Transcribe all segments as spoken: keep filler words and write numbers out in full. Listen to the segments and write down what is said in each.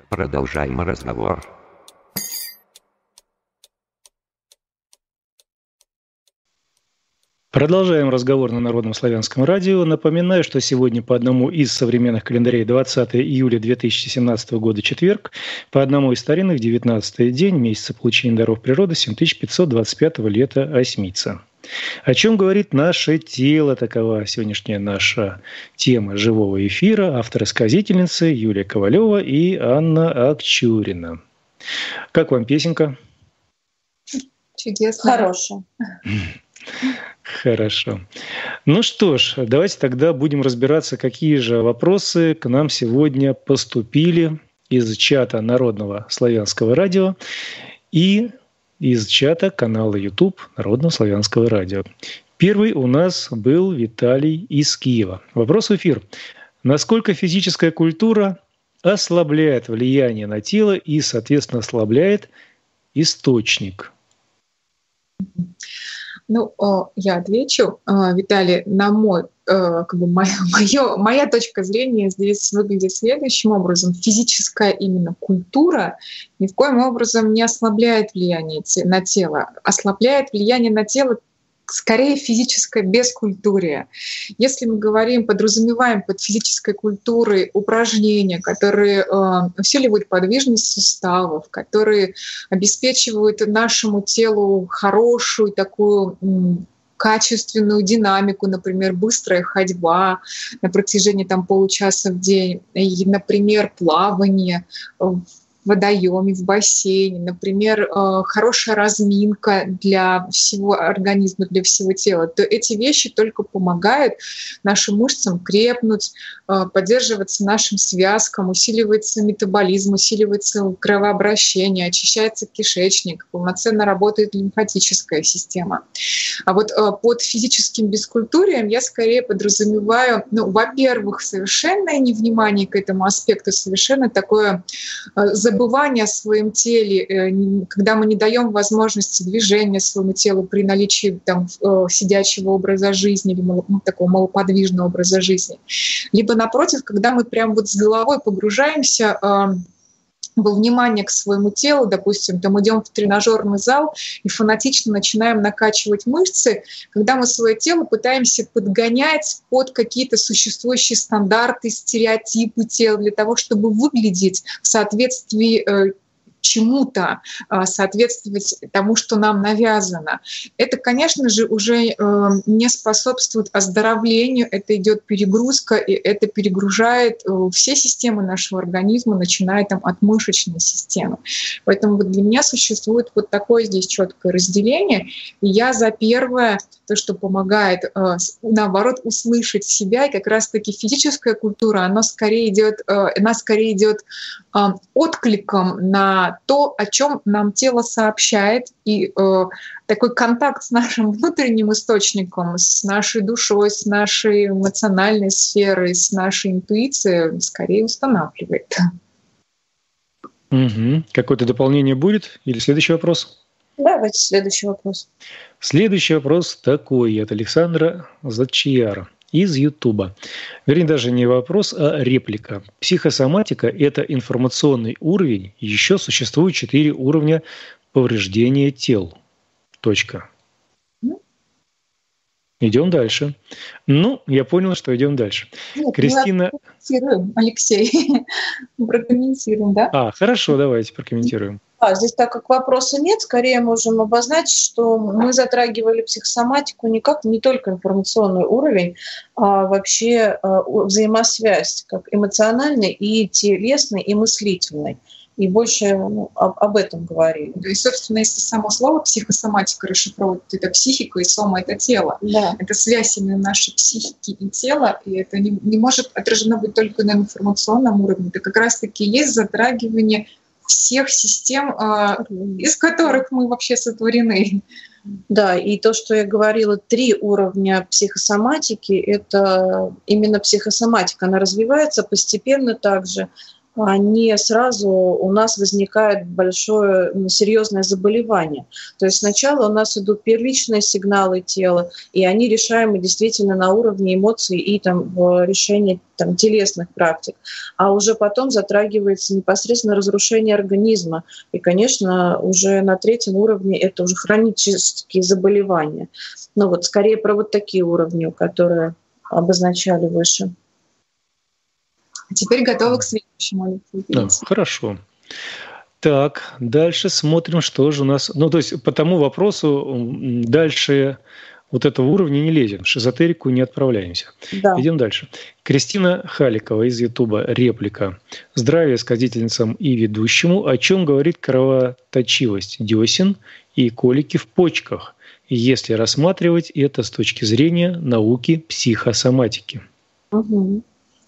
Продолжаем разговор. Продолжаем разговор на Народном славянском радио. Напоминаю, что сегодня по одному из современных календарей двадцатое июля две тысячи семнадцатого года четверг, по одному из старинных девятнадцатый день месяца получения даров природы семь тысяч пятьсот двадцать пятого лета Осьмица. О чем говорит наше тело? Такова сегодняшняя наша тема живого эфира. Автор-сказительницы Юлия Ковалева и Анна Акчурина. Как вам песенка? Чудесно. Хорошая. Хорошо. Ну что ж, давайте тогда будем разбираться, какие же вопросы к нам сегодня поступили из чата Народного славянского радио и из чата канала YouTube Народного славянского радио. Первый у нас был Виталий из Киева. Вопрос в эфир. Насколько физическая культура ослабляет влияние на тело и, соответственно, ослабляет источник? Ну, я отвечу, Виталий, на мой, как бы моя, моя, моя точка зрения здесь выглядит следующим образом. Физическая именно культура ни в коем образом не ослабляет влияние на тело, ослабляет влияние на тело скорее физическое бескультурие. Если мы говорим, подразумеваем под физической культурой упражнения, которые э, усиливают подвижность суставов, которые обеспечивают нашему телу хорошую такую м, качественную динамику, например, быстрая ходьба на протяжении там, получаса в день, и, например, плавание в водоеме, в бассейне, например, хорошая разминка для всего организма, для всего тела, то эти вещи только помогают нашим мышцам крепнуть, поддерживаться нашим связкам, усиливается метаболизм, усиливается кровообращение, очищается кишечник, полноценно работает лимфатическая система. А вот под физическим бескультурием я скорее подразумеваю, ну, во-первых, совершенное невнимание к этому аспекту, совершенно такое забывание забывание о своем теле, когда мы не даем возможности движения своему телу при наличии там, сидячего образа жизни или ну, такого малоподвижного образа жизни. Либо, напротив, когда мы прям вот с головой погружаемся во внимание к своему телу, допустим, там идем в тренажерный зал и фанатично начинаем накачивать мышцы, когда мы свое тело пытаемся подгонять под какие-то существующие стандарты, стереотипы тела для того, чтобы выглядеть в соответствии э, чему-то, соответствовать тому, что нам навязано. Это, конечно же, уже э, не способствует оздоровлению, это идет перегрузка, и это перегружает э, все системы нашего организма, начиная там, от мышечной системы. Поэтому вот для меня существует вот такое здесь четкое разделение. И я за первое, то, что помогает, э, наоборот, услышать себя, и как раз-таки физическая культура, она скорее идет, э, она скорее идет э, откликом на то, о чем нам тело сообщает, и э, такой контакт с нашим внутренним источником, с нашей душой, с нашей эмоциональной сферой, с нашей интуицией скорее устанавливает. Угу. Какое-то дополнение будет? Или следующий вопрос? Давайте следующий вопрос. Следующий вопрос такой от Александра Зачияра из Ютуба. Вернее, даже не вопрос, а реплика. Психосоматика – это информационный уровень. Еще существует четыре уровня повреждения тел. Точка. Идем дальше. Ну, я понял, что идем дальше. Нет, Кристина... Мы прокомментируем, Алексей. Прокомментируем, да? А, хорошо, давайте прокомментируем. А, здесь, так как вопроса нет, скорее можем обозначить, что мы затрагивали психосоматику не как не только информационный уровень, а вообще взаимосвязь, как эмоциональный и телесный, и мыслительный. И больше ну, об, об этом говорили. И, собственно, если само слово психосоматика расшифровывать, то это психика, и сома — это тело. Да. Это связь именно нашей психики и тела, и это не, не может отражено быть только на информационном уровне. Это как раз-таки есть затрагивание всех систем, из которых мы вообще сотворены. Да, и то, что я говорила, три уровня психосоматики, это именно психосоматика. Она развивается постепенно также. не сразу у нас возникает большое серьезное заболевание. То есть сначала у нас идут первичные сигналы тела, и они решаемы действительно на уровне эмоций и там, в решении там, телесных практик. А уже потом затрагивается непосредственно разрушение организма. И, конечно, уже на третьем уровне это уже хронические заболевания. Но вот скорее про вот такие уровни, которые обозначали выше. Теперь готовы к следующему. Да, хорошо. Так, дальше смотрим, что же у нас... Ну, то есть по тому вопросу дальше вот этого уровня не лезем, в шизотерику не отправляемся. Да. Идем дальше. Кристина Халикова из Ютуба. Реплика. Здравия сказительницам и ведущему. О чем говорит кровоточивость десен и колики в почках, если рассматривать это с точки зрения науки психосоматики? Угу.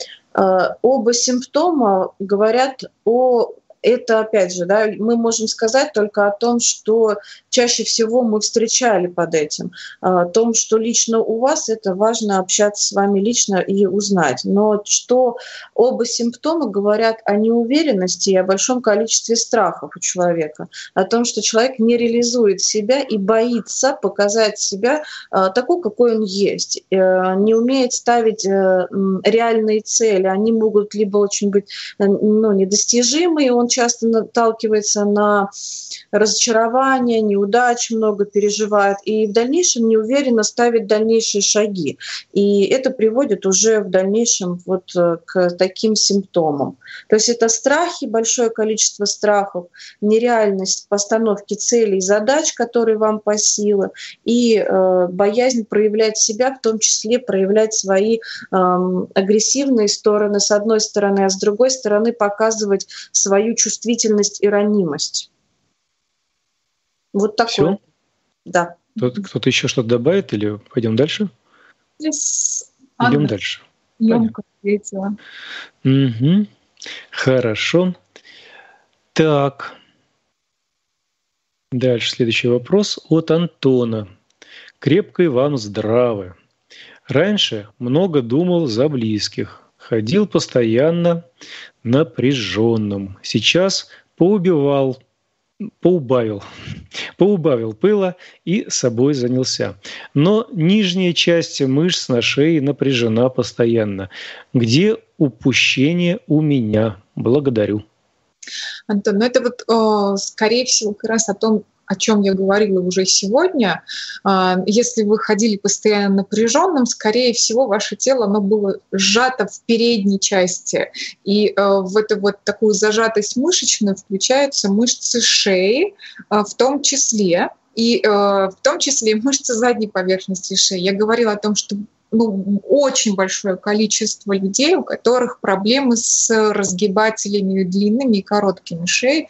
Оба симптома говорят о... Это, опять же, да, мы можем сказать только о том, что чаще всего мы встречали под этим. О том, что лично у вас, это важно общаться с вами лично и узнать. Но что оба симптома говорят о неуверенности и о большом количестве страхов у человека. О том, что человек не реализует себя и боится показать себя такой, какой он есть. Не умеет ставить реальные цели. Они могут либо очень быть ну, недостижимые, он часто наталкивается на разочарование, неудач, много переживает, и в дальнейшем неуверенно ставит дальнейшие шаги. И это приводит уже в дальнейшем вот к таким симптомам. То есть это страхи, большое количество страхов, нереальность постановки целей и задач, которые вам по силам, и э, боязнь проявлять себя, в том числе проявлять свои э, агрессивные стороны с одной стороны, а с другой стороны показывать свою чувствительность и ранимость. Вот такое. Всё? Да. Кто-то, кто-то еще что-то добавит или пойдем дальше? Здесь Идем Анна дальше. ёмко ответила. Угу. Хорошо. Так. Дальше следующий вопрос от Антона. Крепкой вам здравы. Раньше много думал за близких. Ходил постоянно напряженным. Сейчас поубивал, поубавил, поубавил пыла и собой занялся. Но нижняя часть мышц на шее напряжена постоянно. Где упущение у меня? Благодарю. Антон, ну это вот, э, скорее всего, как раз о том, о чем я говорила уже сегодня. Если вы ходили постоянно напряженным, скорее всего, ваше тело оно было сжато в передней части. И в эту вот такую зажатость мышечную включаются мышцы шеи в том числе. И в том числе мышцы задней поверхности шеи. Я говорила о том, что ну, очень большое количество людей, у которых проблемы с разгибателями длинными и короткими шеи.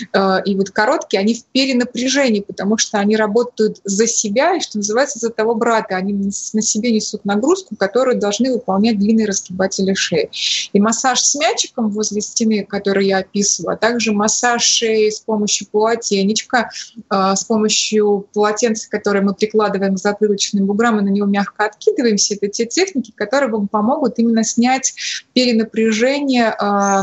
И вот короткие, они в перенапряжении, потому что они работают за себя, и, что называется, за того брата. Они на себе несут нагрузку, которую должны выполнять длинные разгибатели шеи. И массаж с мячиком возле стены, который я описывала, а также массаж шеи с помощью полотенечка, с помощью полотенца, которое мы прикладываем к затылочным буграм и на него мягко откидываемся, это те техники, которые вам помогут именно снять перенапряжение э,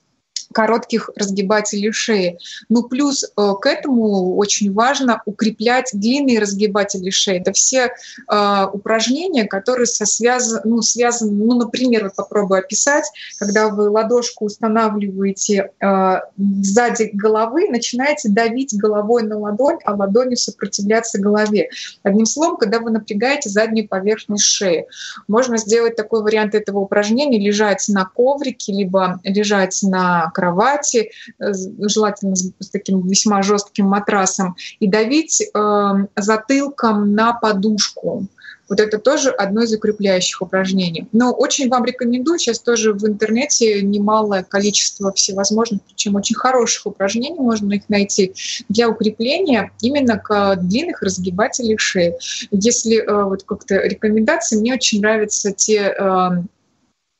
коротких разгибателей шеи. Ну, плюс э, к этому очень важно укреплять длинные разгибатели шеи. Это все э, упражнения, которые со связаны, ну, связаны, ну, например, вот попробую описать, когда вы ладошку устанавливаете э, сзади головы, начинаете давить головой на ладонь, а ладонью сопротивляться голове. Одним словом, когда вы напрягаете заднюю поверхность шеи. Можно сделать такой вариант этого упражнения: лежать на коврике, либо лежать на кровати, желательно с таким весьма жестким матрасом, и давить э, затылком на подушку. Вот это тоже одно из укрепляющих упражнений. Но очень вам рекомендую, сейчас тоже в интернете немалое количество всевозможных, причем очень хороших упражнений, можно их найти для укрепления именно к длинных разгибателей шеи. Если э, вот как-то рекомендации, мне очень нравятся те э,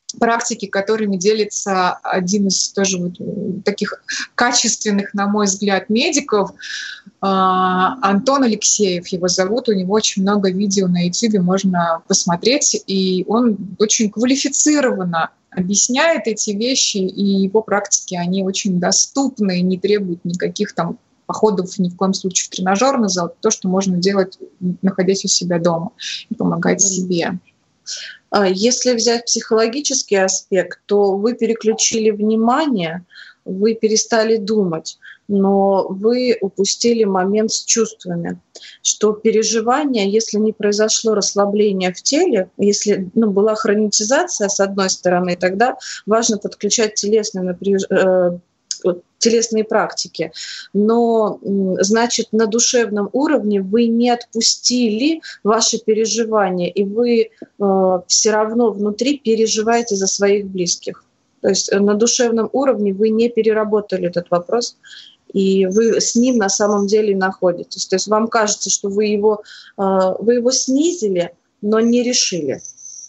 практики, которыми делится один из тоже вот таких качественных, на мой взгляд, медиков, Антон Алексеев его зовут, у него очень много видео на YouTube можно посмотреть, и он очень квалифицированно объясняет эти вещи, и его практики, они очень доступны, не требуют никаких там походов ни в коем случае в тренажерный зал, то, что можно делать, находясь у себя дома, и помогать себе. Если взять психологический аспект, то вы переключили внимание, вы перестали думать, но вы упустили момент с чувствами, что переживание, если не произошло расслабление в теле, если ну, была хронизация с одной стороны, тогда важно подключать телесные напряжение, телесные практики. Но, значит, на душевном уровне вы не отпустили ваши переживания, и вы э, все равно внутри переживаете за своих близких. То есть на душевном уровне вы не переработали этот вопрос, и вы с ним на самом деле находитесь. То есть вам кажется, что вы его, э, вы его снизили, но не решили.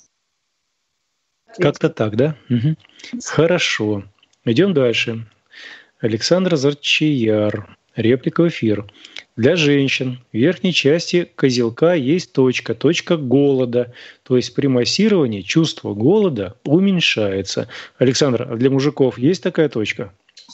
Как-то так, да? Угу. Хорошо. Идем дальше. Александр Зарчияр. Реплика в эфир. Для женщин в верхней части козелка есть точка, точка голода. То есть при массировании чувство голода уменьшается. Александр, а для мужиков есть такая точка?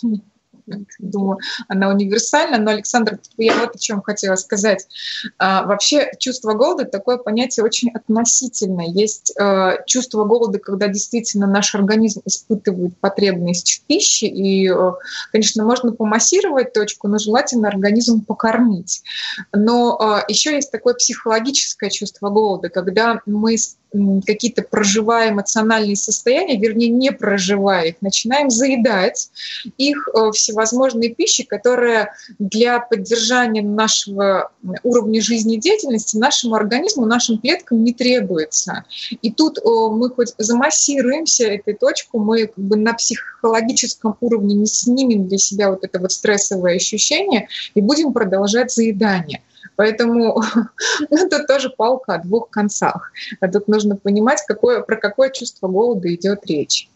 Думаю, она универсальна, но, Александр, я вот о чем хотела сказать. А, вообще чувство голода — такое понятие очень относительное. Есть а, чувство голода, когда действительно наш организм испытывает потребность в пище, и, а, конечно, можно помассировать точку, но желательно организм покормить. Но а, еще есть такое психологическое чувство голода, когда мы какие-то проживая эмоциональные состояния, вернее, не проживая их, начинаем заедать их всевозможной пищей, которая для поддержания нашего уровня жизнедеятельности нашему организму, нашим клеткам не требуется. И тут мы хоть замассируемся этой точку, мы как бы на психологическом уровне не снимем для себя вот это вот стрессовое ощущение и будем продолжать заедание. Поэтому это тоже палка о двух концах. А тут нужно понимать, какое, про какое чувство голода идет речь.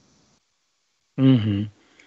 Угу.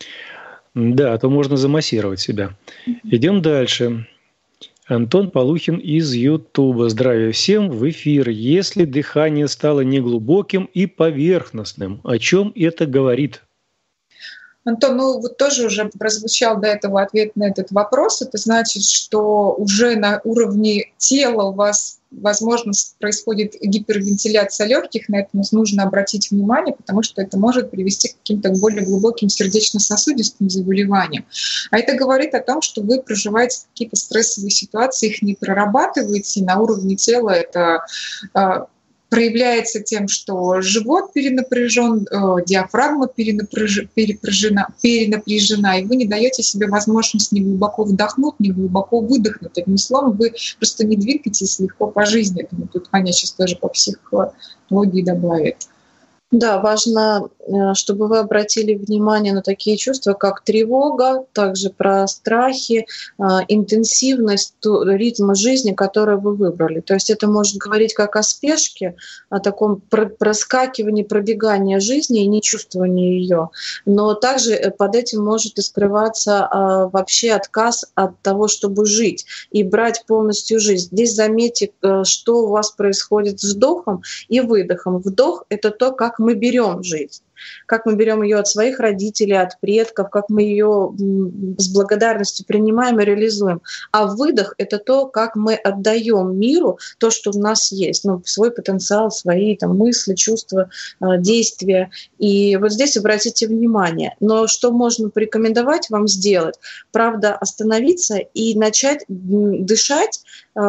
Да, то можно замассировать себя. Идем дальше. Антон Полухин из Ютуба. Здравия всем. В эфир. Если дыхание стало неглубоким и поверхностным, о чем это говорит? Антон, ну вот тоже уже прозвучал до этого ответ на этот вопрос. Это значит, что уже на уровне тела у вас, возможно, происходит гипервентиляция легких. На это нужно обратить внимание, потому что это может привести к каким-то более глубоким сердечно-сосудистым заболеваниям. А это говорит о том, что вы проживаете какие-то стрессовые ситуации, их не прорабатываете. На уровне тела это проявляется тем, что живот перенапряжен, диафрагма перенапряжена, перенапряжена, и вы не даете себе возможность не глубоко вдохнуть, не глубоко выдохнуть. Одним словом, вы просто не двигаетесь легко по жизни. Это тут Аня сейчас тоже по психологии добавит. Да, важно, чтобы вы обратили внимание на такие чувства, как тревога, также про страхи, интенсивность ритма жизни, который вы выбрали. То есть это может говорить как о спешке, о таком проскакивании, пробегании жизни и не чувствовании ее. Но также под этим может и скрываться вообще отказ от того, чтобы жить и брать полностью жизнь. Здесь заметьте, что у вас происходит с вдохом и выдохом. Вдох — это то, как мы берем жизнь, как мы берем ее от своих родителей, от предков, как мы ее с благодарностью принимаем и реализуем. А выдох — это то, как мы отдаем миру то, что у нас есть, ну, свой потенциал, свои там, мысли, чувства, действия. И вот здесь обратите внимание. Но что можно порекомендовать вам сделать? Правда, остановиться и начать дышать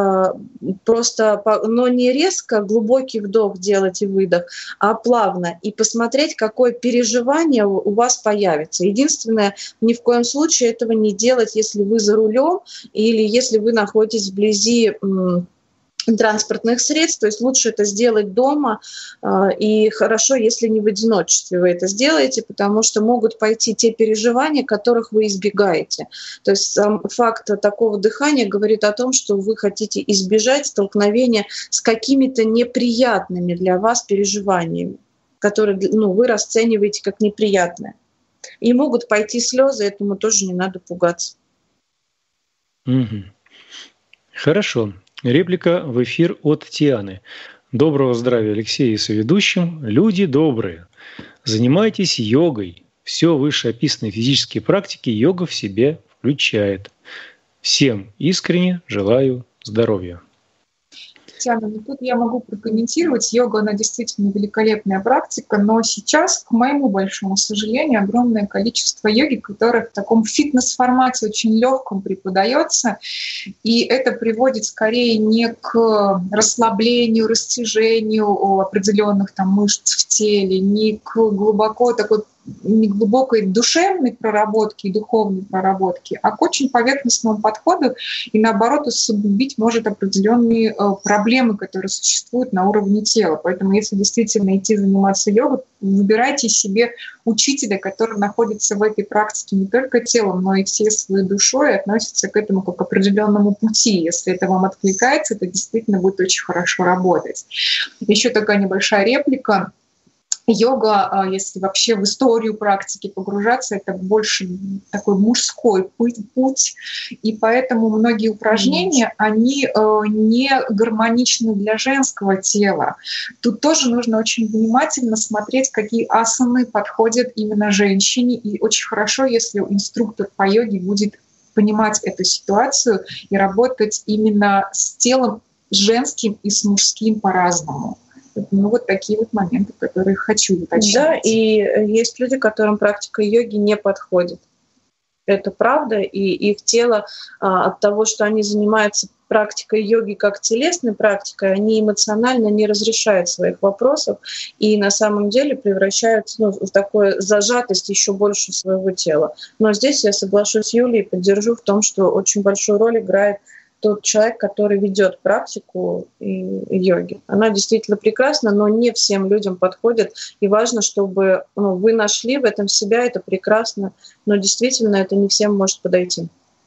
просто, но не резко глубокий вдох делать и выдох, а плавно, и посмотреть, какое переживание у вас появится. Единственное, ни в коем случае этого не делать, если вы за рулем или если вы находитесь вблизи транспортных средств, то есть лучше это сделать дома, и хорошо, если не в одиночестве вы это сделаете, потому что могут пойти те переживания, которых вы избегаете. То есть сам факт такого дыхания говорит о том, что вы хотите избежать столкновения с какими-то неприятными для вас переживаниями. которые ну, вы расцениваете как неприятное. И могут пойти слезы, этому тоже не надо пугаться. Угу. Хорошо. Реплика в эфир от Тианы. Доброго здравия, Алексей, и соведущим. Люди добрые. Занимайтесь йогой. Все вышеописанные физические практики йога в себе включает. Всем искренне желаю здоровья. Татьяна, ну тут я могу прокомментировать. Йога, она действительно великолепная практика, но сейчас, к моему большому сожалению, огромное количество йоги, которая в таком фитнес-формате очень легком преподается, и это приводит скорее не к расслаблению, растяжению определенных там мышц в теле, не к глубоко такой не к глубокой душевной проработке и духовной проработке, а к очень поверхностному подходу, и наоборот усугубить может определенные проблемы, которые существуют на уровне тела. Поэтому если действительно идти заниматься йогой, выбирайте себе учителя, который находится в этой практике не только телом, но и всей своей душой, и относится к этому как к определенному пути. Если это вам откликается, это действительно будет очень хорошо работать. Еще такая небольшая реплика. Йога, если вообще в историю практики погружаться, это больше такой мужской путь, и поэтому многие упражнения, они не гармоничны для женского тела. Тут тоже нужно очень внимательно смотреть, какие асаны подходят именно женщине, и очень хорошо, если инструктор по йоге будет понимать эту ситуацию и работать именно с телом женским и с мужским по-разному. Ну, вот такие вот моменты, которые хочу уточнить. Да, и есть люди, которым практика йоги не подходит. Это правда, и их тело а, от того, что они занимаются практикой йоги как телесной практикой, они эмоционально не разрешают своих вопросов и на самом деле превращаются ну, в такую зажатость еще больше своего тела. Но здесь я соглашусь с Юлией и поддержу в том, что очень большую роль играет тот человек, который ведет практику йоги. Она действительно прекрасна, но не всем людям подходит. И важно, чтобы ну, вы нашли в этом себя, это прекрасно, но действительно это не всем может подойти.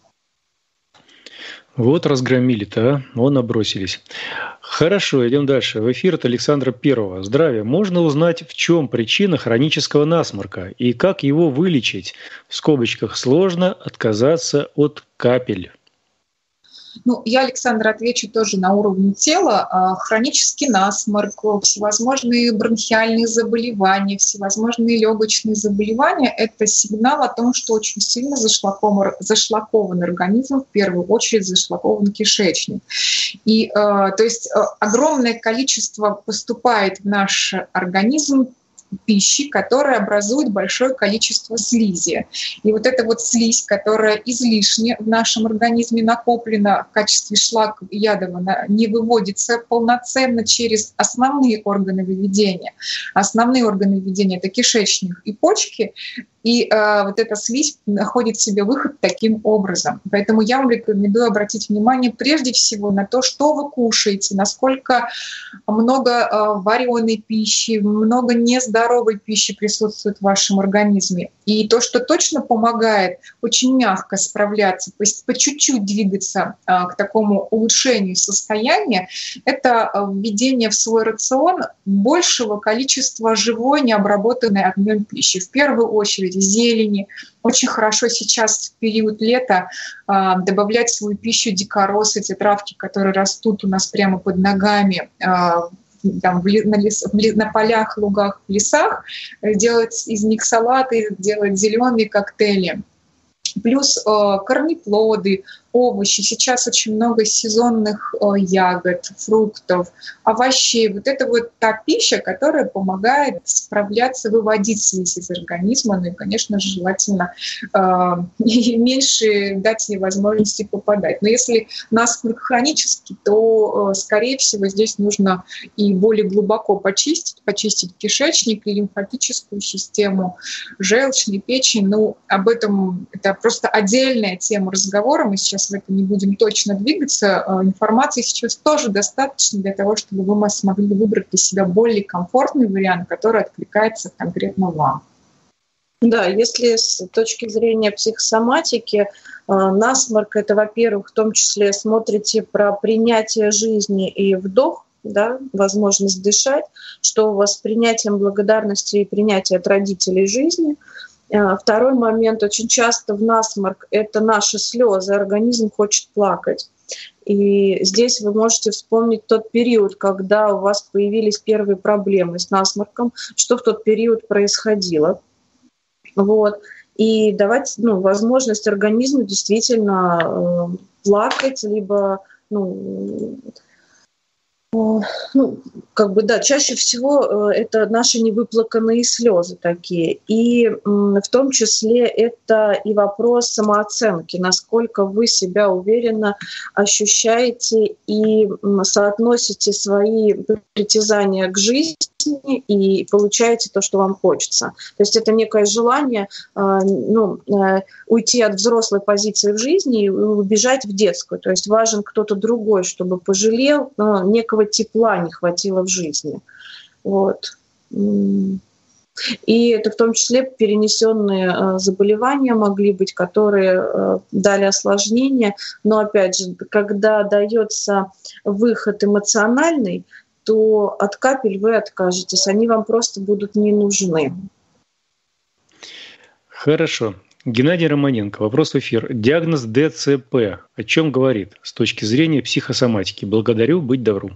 Вот разгромили-то, а? Вон набросились. Хорошо, идем дальше. В эфир от Александра Первого. Здравия. Можно узнать, в чем причина хронического насморка и как его вылечить? В скобочках сложно отказаться от капель. Ну, я, Александр, отвечу тоже на уровне тела. Хронический насморк, всевозможные бронхиальные заболевания, всевозможные легочные заболевания – это сигнал о том, что очень сильно зашлакован, зашлакован организм, в первую очередь зашлакован кишечник. И, то есть огромное количество поступает в наш организм пищи, которая образует большое количество слизи. И вот эта вот слизь, которая излишне в нашем организме накоплена в качестве шлака и ядова, не выводится полноценно через основные органы выведения. Основные органы выведения – это кишечник и почки, и э, вот эта слизь находит в себе выход таким образом. Поэтому я вам рекомендую обратить внимание прежде всего на то, что вы кушаете, насколько много э, вареной пищи, много нездоровой пищи присутствует в вашем организме. И то, что точно помогает очень мягко справляться, то есть по чуть-чуть двигаться э, к такому улучшению состояния, это введение в свой рацион большего количества живой, необработанной огнем пищи. В первую очередь зелени. Очень хорошо сейчас в период лета э, добавлять в свою пищу дикоросы, те травки, которые растут у нас прямо под ногами, э, там, в, на, лес, в, на полях, лугах, в лесах, делать из них салаты, делать зеленые коктейли. Плюс э, корнеплоды, овощи. Сейчас очень много сезонных э, ягод, фруктов, овощей. Вот это вот та пища, которая помогает справляться, выводить слизь из организма. Ну и, конечно же, желательно э, меньше дать ей возможности попадать. Но если насморк хронический, то, э, скорее всего, здесь нужно и более глубоко почистить, почистить кишечник и лимфатическую систему, желчную, печень. Ну, об этом это просто отдельная тема разговора. Мы сейчас в это не будем точно двигаться. Информации сейчас тоже достаточно для того, чтобы вы смогли выбрать для себя более комфортный вариант, который откликается конкретно вам. Да, если с точки зрения психосоматики, насморк — это, во-первых, в том числе смотрите про принятие жизни и вдох, да, возможность дышать, что у вас с принятием благодарности и принятием от родителей жизни. Второй момент, очень часто в насморк — это наши слезы, организм хочет плакать. И здесь вы можете вспомнить тот период, когда у вас появились первые проблемы с насморком, что в тот период происходило. Вот. И давать, ну, возможность организму действительно э, плакать, либо, ну, ну, как бы, да, чаще всего это наши невыплаканные слезы такие. И в том числе это и вопрос самооценки, насколько вы себя уверенно ощущаете и соотносите свои притязания к жизни и получаете то, что вам хочется. То есть это некое желание ну, уйти от взрослой позиции в жизни и убежать в детскую. То есть важен кто-то другой, чтобы пожалел, но некого тепла не хватило в жизни. Вот. И это в том числе перенесенные заболевания могли быть, которые дали осложнения. Но опять же, когда дается выход эмоциональный, то от капель вы откажетесь, они вам просто будут не нужны. Хорошо. Геннадий Романенко, вопрос в эфир. Диагноз дэ цэ пэ о чем говорит с точки зрения психосоматики? Благодарю, быть добру.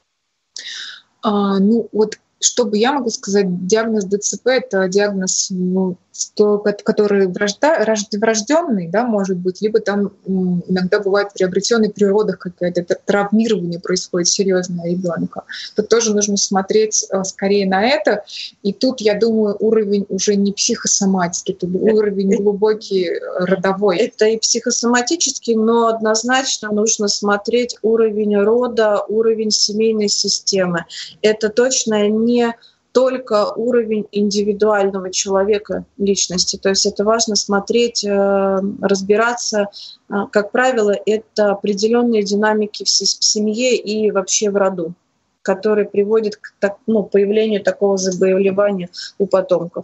А, ну вот, что бы я могу сказать, диагноз дэ цэ пэ — это диагноз, ну, который врожденный, да, может быть, либо там иногда бывает приобретенный при родах какое-то травмирование происходит серьезное ребенка. Тут тоже нужно смотреть скорее на это. И тут, я думаю, уровень уже не психосоматики, тут уровень глубокий, родовой. Это и психосоматический, но однозначно нужно смотреть уровень рода, уровень семейной системы. Это точно не только уровень индивидуального человека, личности. То есть это важно смотреть, разбираться. Как правило, это определенные динамики в семье и вообще в роду, которые приводят к ну, появлению такого заболевания у потомков.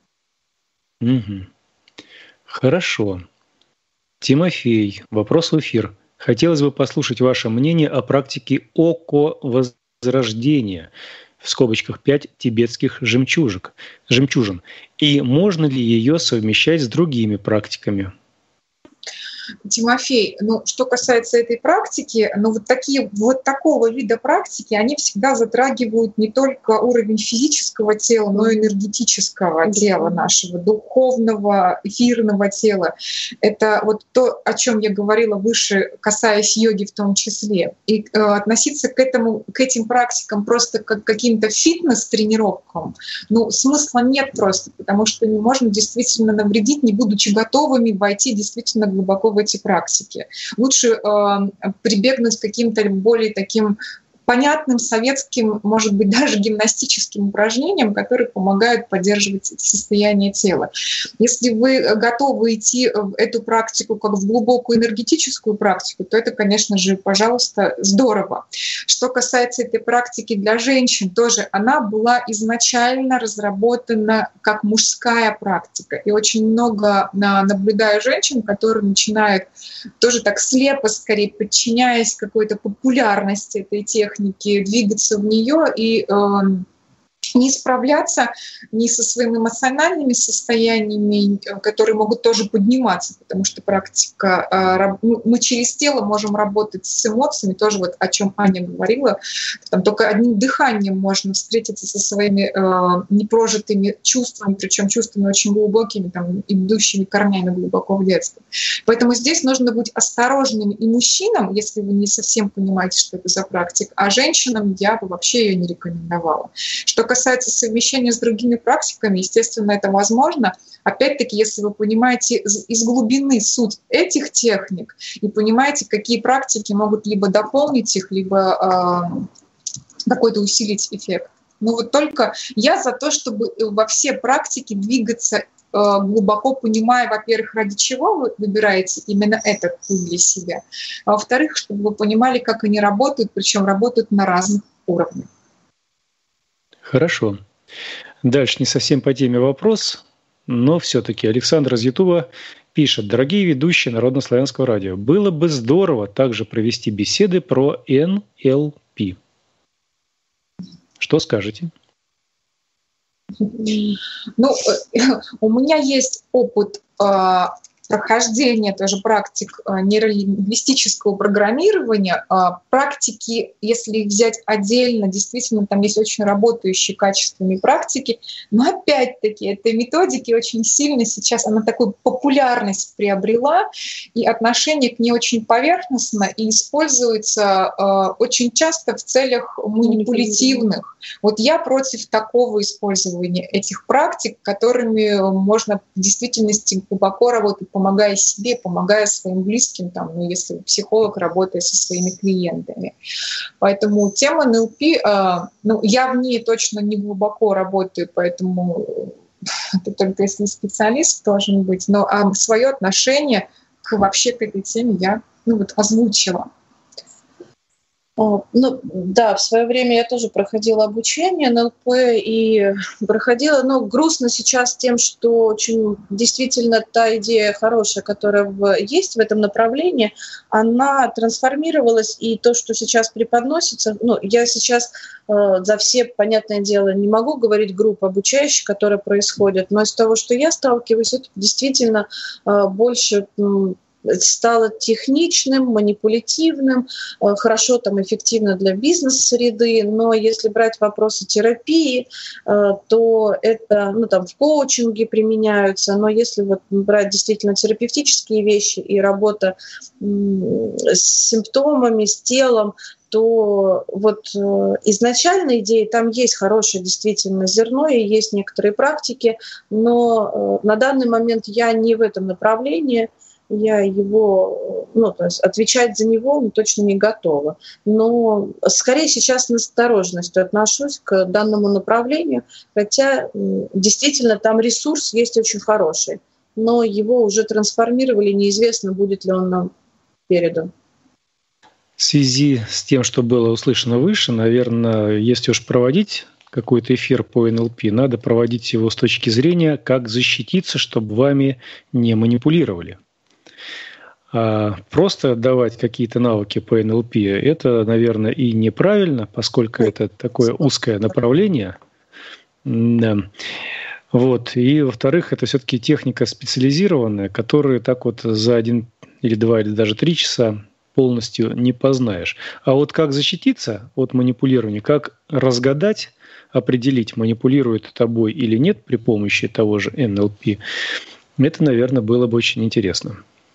Угу. Хорошо. Тимофей, вопрос в эфир. Хотелось бы послушать ваше мнение о практике око-возрождения, в скобочках пять тибетских жемчужек, жемчужин, и можно ли ее совмещать с другими практиками? Тимофей, ну, что касается этой практики, ну, вот, такие, вот такого вида практики, они всегда затрагивают не только уровень физического тела, но и энергетического тела нашего, духовного, эфирного тела. Это вот то, о чем я говорила выше, касаясь йоги в том числе. И э, относиться к, этому, к этим практикам просто как к каким-то фитнес-тренировкам, ну, смысла нет просто, потому что не можно действительно навредить, не будучи готовыми войти действительно глубоко в эти практики. Лучше э, прибегнуть к каким-то более таким понятным советским, может быть, даже гимнастическим упражнениям, которые помогают поддерживать состояние тела. Если вы готовы идти в эту практику как в глубокую энергетическую практику, то это, конечно же, пожалуйста, здорово. Что касается этой практики для женщин, тоже она была изначально разработана как мужская практика. И очень много наблюдаю женщин, которые начинают тоже так слепо, скорее подчиняясь какой-то популярности этой техники, двигаться в нее и э, не справляться ни со своими эмоциональными состояниями, которые могут тоже подниматься, потому что практика, э, мы через тело можем работать с эмоциями, тоже вот о чем Аня говорила, там только одним дыханием можно встретиться со своими э, непрожитыми чувствами, причем чувствами очень глубокими, там, идущими корнями глубоко в детстве. Поэтому здесь нужно быть осторожным и мужчинам, если вы не совсем понимаете, что это за практика, а женщинам я бы вообще ее не рекомендовала. Что касается совмещения с другими практиками, естественно, это возможно. Опять-таки, если вы понимаете из глубины суть этих техник и понимаете, какие практики могут либо дополнить их, либо э, какой-то усилить эффект. Но вот только я за то, чтобы во все практики двигаться глубоко понимая, во-первых, ради чего вы выбираете именно этот путь для себя, а во-вторых, чтобы вы понимали, как они работают, причем работают на разных уровнях. Хорошо. Дальше не совсем по теме вопрос, но все-таки Александр из Ютуба пишет: дорогие ведущие Народнославянского радио, было бы здорово также провести беседы про эн эл пи. Что скажете? Ну, у меня есть опыт прохождения тоже практик нейролингвистического программирования. Практики, если их взять отдельно, действительно, там есть очень работающие качественные практики, но опять-таки этой методики очень сильно сейчас, она такую популярность приобрела, и отношение к ней очень поверхностно и используется очень часто в целях манипулятивных. Вот я против такого использования этих практик, которыми можно в действительности глубоко работать, помогая себе, помогая своим близким, там, ну, если психолог работает со своими клиентами. Поэтому тема эн эл пи, э, ну, я в ней точно не глубоко работаю, поэтому это только если специалист должен быть, но а свое отношение к, вообще к этой теме я ну, вот, озвучила. Ну, да, в свое время я тоже проходила обучение эн эл пэ и проходила, но грустно сейчас тем, что очень действительно та идея хорошая, которая в, есть в этом направлении, она трансформировалась, и то, что сейчас преподносится, ну, я сейчас э, за все, понятное дело, не могу говорить групп обучающих, которые происходят, но из того, что я сталкиваюсь, это действительно э, больше... стало техничным, манипулятивным, хорошо, там, эффективно для бизнес-среды, но если брать вопросы терапии, то это ну, там, в коучинге применяются, но если вот брать действительно терапевтические вещи и работа с симптомами, с телом, то вот изначально идеи, там есть хорошее действительно зерно и есть некоторые практики, но на данный момент я не в этом направлении, я его, ну, то есть отвечать за него ну, точно не готова. Но скорее сейчас с настороженностью отношусь к данному направлению, хотя действительно там ресурс есть очень хороший, но его уже трансформировали, неизвестно, будет ли он нам передан. В связи с тем, что было услышано выше, наверное, если уж проводить какой-то эфир по эн эл пи, надо проводить его с точки зрения, как защититься, чтобы вами не манипулировали. А просто давать какие-то навыки по эн эл пи, это, наверное, и неправильно, поскольку это такое узкое направление. Да. Вот. И, во-вторых, это все-таки техника специализированная, которую так вот за один или два или даже три часа полностью не познаешь. А вот как защититься от манипулирования, как разгадать, определить, манипулирует тобой или нет при помощи того же эн эл пи, это, наверное, было бы очень интересно.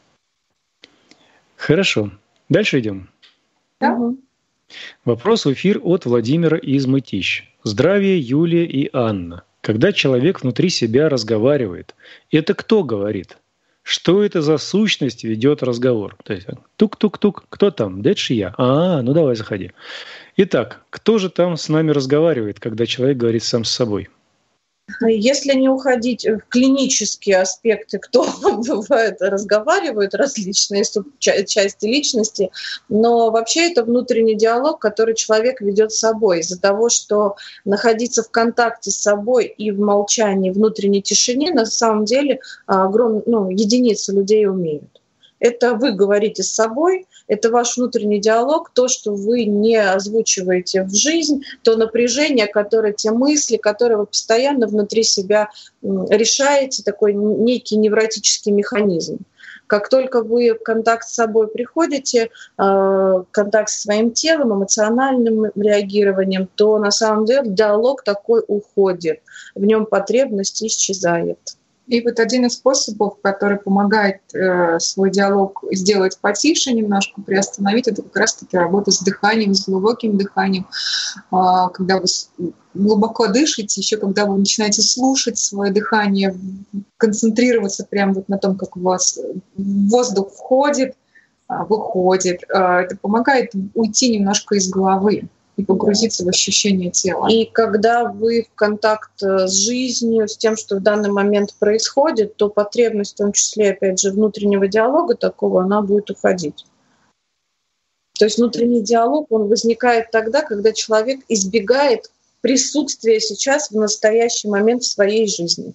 Хорошо. Дальше идем. Да. Вопрос в эфир от Владимира из Мытищ. Здравия, Юлия и Анна. Когда человек внутри себя разговаривает, это кто говорит? Что это за сущность ведет разговор? То есть тук-тук-тук, кто там? Да это же я. А, ну давай заходи. Итак, кто же там с нами разговаривает, когда человек говорит сам с собой? Если не уходить в клинические аспекты, кто бывает разговаривают, различные части личности, но вообще это внутренний диалог, который человек ведет с собой. Из-за того, что находиться в контакте с собой и в молчании, внутренней тишине, на самом деле огромные, ну, единицы людей умеют. Это вы говорите с собой, это ваш внутренний диалог, то, что вы не озвучиваете в жизнь, то напряжение, которое, те мысли, которые вы постоянно внутри себя решаете, такой некий невротический механизм. Как только вы в контакт с собой приходите, контакт со своим телом, эмоциональным реагированием, то на самом деле диалог такой уходит, в нем потребность исчезает. И вот один из способов, который помогает э, свой диалог сделать потише, немножко приостановить, это как раз-таки работа с дыханием, с глубоким дыханием. Э, когда вы глубоко дышите, еще когда вы начинаете слушать свое дыхание, концентрироваться прямо вот на том, как у вас воздух входит, выходит. Э, это помогает уйти немножко из головы и погрузиться в ощущение тела. И когда вы в контакт с жизнью, с тем, что в данный момент происходит, то потребность, в том числе, опять же, внутреннего диалога такого, она будет уходить. То есть внутренний диалог, он возникает тогда, когда человек избегает присутствия сейчас в настоящий момент в своей жизни.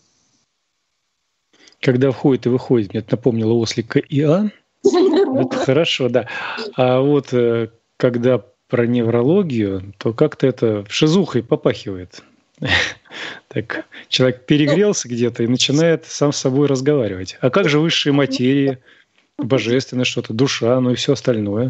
Когда входит и выходит, мне это напомнило ослика Иа. Это хорошо, да. А вот когда про неврологию, то как-то это шизухой попахивает. Так, человек перегрелся где-то и начинает сам с собой разговаривать. А как же высшие материи, божественное что-то, душа, ну и все остальное?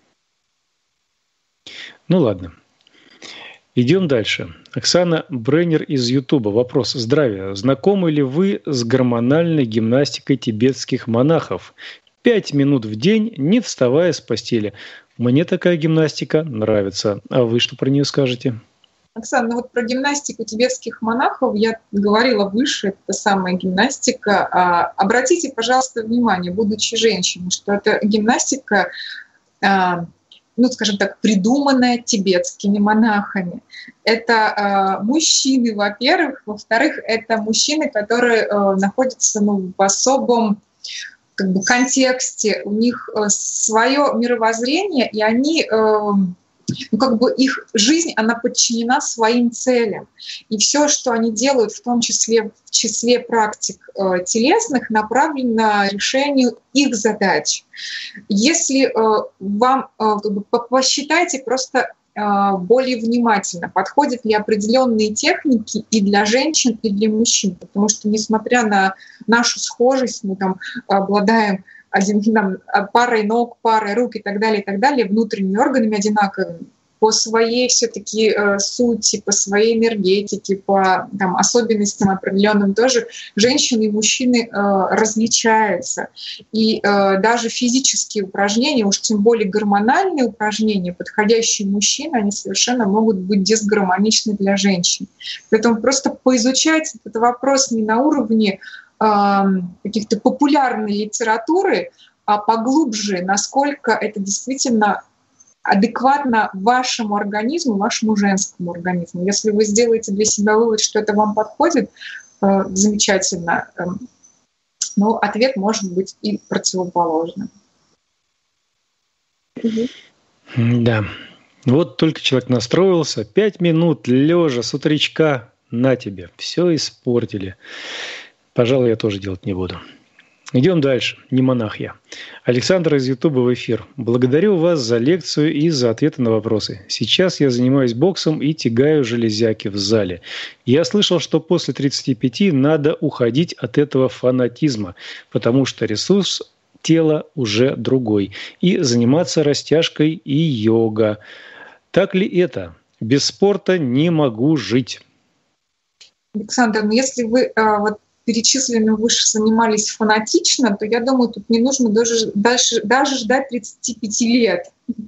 Ну ладно. Идем дальше. Оксана Бреннер из Ютуба. Вопрос. Здравия. Знакомы ли вы с гормональной гимнастикой тибетских монахов? Пять минут в день, не вставая с постели. Мне такая гимнастика нравится. А вы что про нее скажете? Оксана, ну вот про гимнастику тибетских монахов я говорила выше, это самая гимнастика. А, обратите, пожалуйста, внимание, будучи женщиной, что это гимнастика, а, ну, скажем так, придуманная тибетскими монахами. Это э, мужчины, во-первых. Во-вторых, это мужчины, которые э, находятся ну, в особом как бы, контексте. У них э, свое мировоззрение, и они... Э, ну, как бы их жизнь, она подчинена своим целям. И все, что они делают, в том числе в числе практик э, телесных, направлено на решение их задач. Если э, вам, э, как бы, посчитайте просто э, более внимательно, подходят ли определенные техники и для женщин, и для мужчин. Потому что, несмотря на нашу схожесть, мы там обладаем один, там, парой ног, парой рук и так далее, и так далее, внутренними органами одинаковыми, по своей все-таки э, сути, по своей энергетике, по там, особенностям определенным тоже женщины и мужчины э, различаются. И э, даже физические упражнения, уж тем более гормональные упражнения, подходящие мужчины, они совершенно могут быть дисгармоничны для женщин. Поэтому просто поизучать этот вопрос не на уровне каких-то популярной литературы, а поглубже, насколько это действительно адекватно вашему организму, вашему женскому организму. Если вы сделаете для себя вывод, что это вам подходит, замечательно, но ответ может быть и противоположным. Да. Вот только человек настроился, пять минут лежа с утречка, на тебе, все испортили. Пожалуй, я тоже делать не буду. Идем дальше. Не монах я. Александр из Ютуба в эфир. Благодарю вас за лекцию и за ответы на вопросы. Сейчас я занимаюсь боксом и тягаю железяки в зале. Я слышал, что после тридцати пяти надо уходить от этого фанатизма, потому что ресурс тела уже другой. И заниматься растяжкой и йога. Так ли это? Без спорта не могу жить. Александр, ну если вы а, вот перечисленным выше занимались фанатично, то я думаю, тут не нужно даже, даже, даже ждать тридцати пяти лет.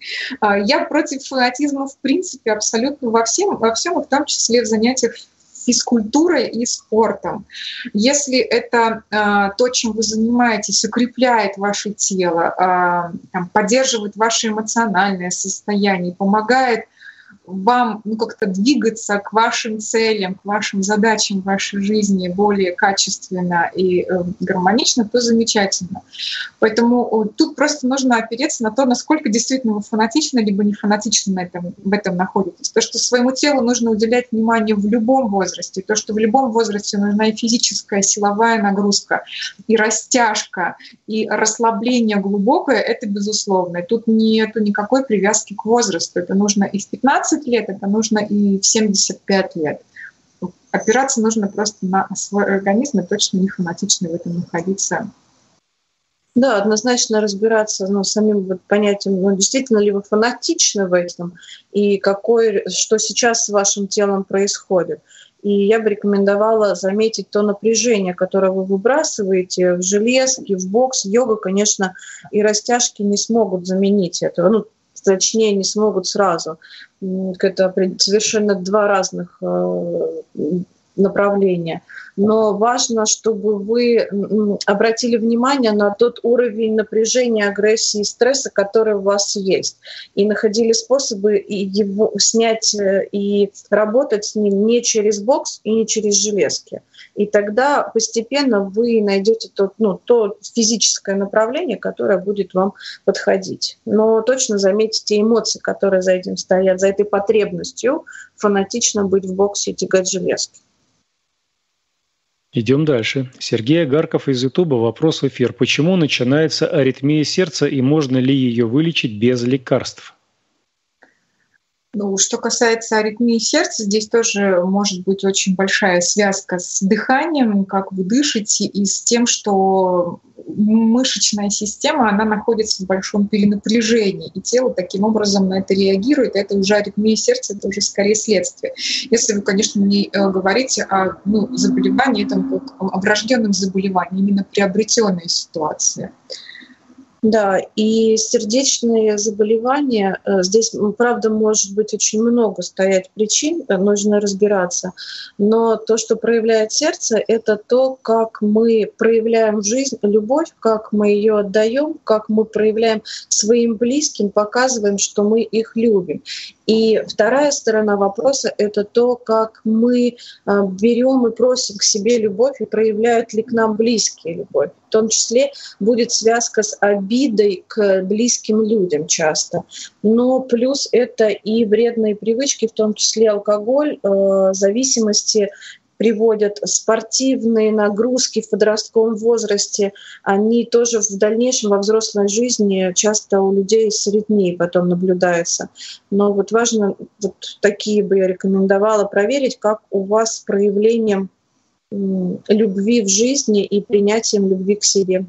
Я против фанатизма в принципе абсолютно во всем, во всем, в том числе в занятиях физкультурой и спортом. Если это а, то, чем вы занимаетесь, укрепляет ваше тело, а, там, поддерживает ваше эмоциональное состояние, помогает вам ну, как-то двигаться к вашим целям, к вашим задачам в вашей жизни более качественно и э, гармонично, то замечательно. Поэтому э, тут просто нужно опереться на то, насколько действительно вы фанатично либо не фанатично на этом, в этом находитесь. То, что своему телу нужно уделять внимание в любом возрасте, то, что в любом возрасте нужна и физическая, силовая нагрузка, и растяжка, и расслабление глубокое, это безусловно. И тут нет никакой привязки к возрасту. Это нужно и в пятнадцать лет, это нужно и в семьдесят пять лет. Опираться нужно просто на свой организм и точно не фанатично в этом находиться. Да, однозначно разбираться ну, самим вот понятием, ну, действительно ли вы фанатичны в этом, и какой, что сейчас с вашим телом происходит. И я бы рекомендовала заметить то напряжение, которое вы выбрасываете в железки, в бокс. Йога, конечно, и растяжки не смогут заменить этого. Ну, точнее, не смогут сразу. Это совершенно два разных направления. Но важно, чтобы вы обратили внимание на тот уровень напряжения, агрессии и стресса, который у вас есть, и находили способы его снять и работать с ним не через бокс и не через железки. И тогда постепенно вы найдете то, ну, то физическое направление, которое будет вам подходить. Но точно заметите эмоции, которые за этим стоят, за этой потребностью фанатично быть в боксе и тягать железки. Идем дальше. Сергей Агарков из Ютуба. Вопрос в эфир. Почему начинается аритмия сердца и можно ли ее вылечить без лекарств? Ну, что касается аритмии сердца, здесь тоже может быть очень большая связка с дыханием, как вы дышите, и с тем, что мышечная система, она находится в большом перенапряжении, и тело таким образом на это реагирует. Это уже аритмия сердца, это уже скорее следствие. Если вы, конечно, не говорите о ну, заболевании, это как о врожденном заболевании, именно приобретенная ситуация. Да, и сердечные заболевания, здесь, правда, может быть очень много стоять причин, нужно разбираться, но то, что проявляет сердце, это то, как мы проявляем в жизнь любовь, как мы ее отдаем, как мы проявляем своим близким, показываем, что мы их любим. И вторая сторона вопроса — это то, как мы берем и просим к себе любовь, и проявляют ли к нам близкие любовь. В том числе будет связка с обидой к близким людям часто. Но плюс это и вредные привычки, в том числе алкоголь, зависимости, приводят спортивные нагрузки в подростковом возрасте, они тоже в дальнейшем во взрослой жизни часто у людей с аритмией потом наблюдаются. Но вот важно, вот такие бы я рекомендовала проверить, как у вас с проявлением любви в жизни и принятием любви к себе.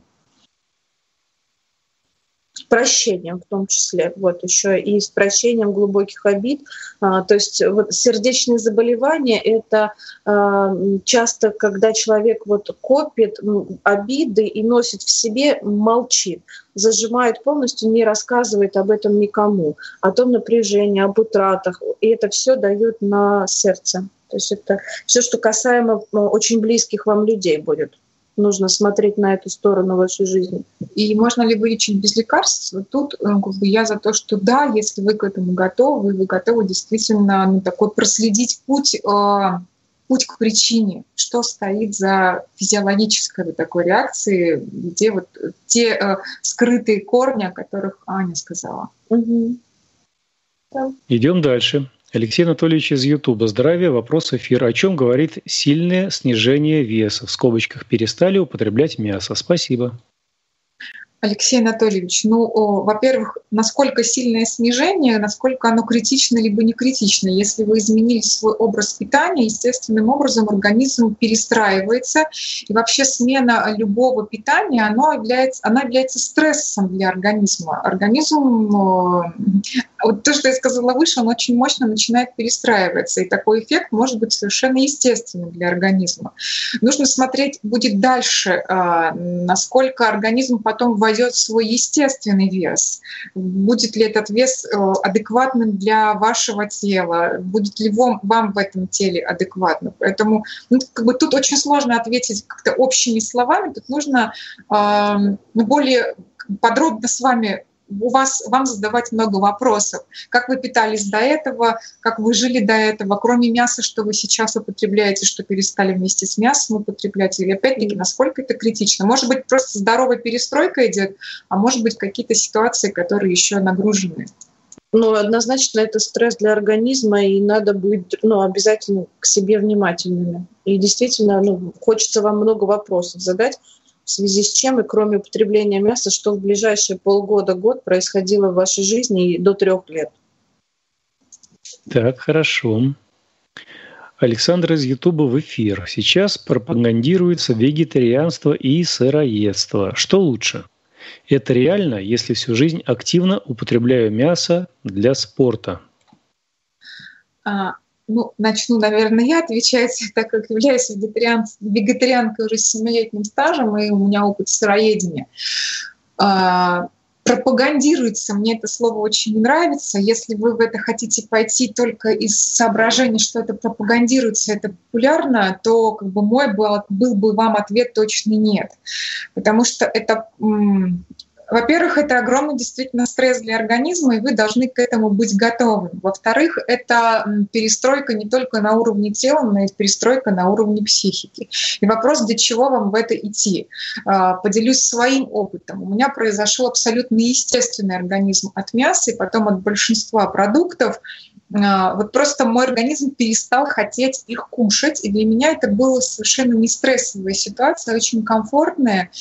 Прощением в том числе, вот еще и с прощением глубоких обид. А, то есть вот сердечные заболевания — это а, часто, когда человек вот копит обиды и носит в себе, молчит, зажимает полностью, не рассказывает об этом никому, о том напряжении, об утратах, и это все дает на сердце. То есть это все, что касаемо очень близких вам людей будет. Нужно смотреть на эту сторону вашей жизни. И можно ли вылечить без лекарств? Тут как бы, я за то, что да, если вы к этому готовы, вы готовы действительно ну, такой проследить путь, э, путь к причине, что стоит за физиологической вот такой реакцией, где вот те э, скрытые корни, о которых Аня сказала. Угу. Да. Идем дальше. Алексей Анатольевич из Ютуба. Здравия, вопрос эфира. О чем говорит сильное снижение веса? В скобочках перестали употреблять мясо. Спасибо. Алексей Анатольевич, ну, о, во-первых, насколько сильное снижение, насколько оно критично либо не критично. Если вы изменили свой образ питания, естественным образом организм перестраивается. И вообще смена любого питания, оно является, она является стрессом для организма. Организм, вот то, что я сказала выше, он очень мощно начинает перестраиваться. И такой эффект может быть совершенно естественным для организма. Нужно смотреть будет дальше, насколько организм потом войдет в свой естественный вес. Будет ли этот вес адекватным для вашего тела? Будет ли вам, вам в этом теле адекватно? Поэтому ну, как бы тут очень сложно ответить как-то общими словами. Тут нужно э, более подробно с вами у вас, вам задавать много вопросов. Как вы питались до этого, как вы жили до этого, кроме мяса, что вы сейчас употребляете, что перестали вместе с мясом употреблять, или опять-таки, насколько это критично. Может быть, просто здоровая перестройка идет, а может быть, какие-то ситуации, которые еще нагружены. Ну, однозначно это стресс для организма, и надо быть ну, обязательно к себе внимательными. И действительно, ну, хочется вам много вопросов задать, в связи с чем, и кроме употребления мяса, что в ближайшие полгода-год происходило в вашей жизни и до трех лет. Так, хорошо. Александр из Ютуба в эфир. Сейчас пропагандируется вегетарианство и сыроедство. Что лучше? Это реально, если всю жизнь активно употребляю мясо для спорта? А, ну, начну, наверное, я отвечать, так как являюсь вегетариан, вегетарианкой уже с семилетним стажем, и у меня опыт сыроедения. А, пропагандируется, мне это слово очень не нравится. Если вы в это хотите пойти только из соображения, что это пропагандируется, это популярно, то как бы мой был, был бы вам ответ точно нет. Потому что это... М- Во-первых, это огромный действительно стресс для организма, и вы должны к этому быть готовы. Во-вторых, это перестройка не только на уровне тела, но и перестройка на уровне психики. И вопрос, для чего вам в это идти? Поделюсь своим опытом. У меня произошел абсолютно естественный организм от мяса и потом от большинства продуктов. Вот просто мой организм перестал хотеть их кушать, и для меня это была совершенно не стрессовая ситуация, очень комфортная.